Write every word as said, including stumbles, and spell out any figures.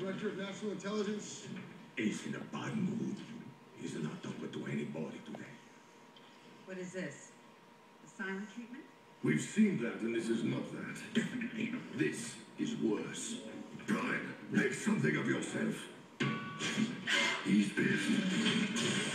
Director of National Intelligence. He's in a bad mood. He's not talking to anybody today. What is this? The silent treatment? We've seen that, and this is not that. Definitely. This is worse. Brian, make something of yourself. He's pissed.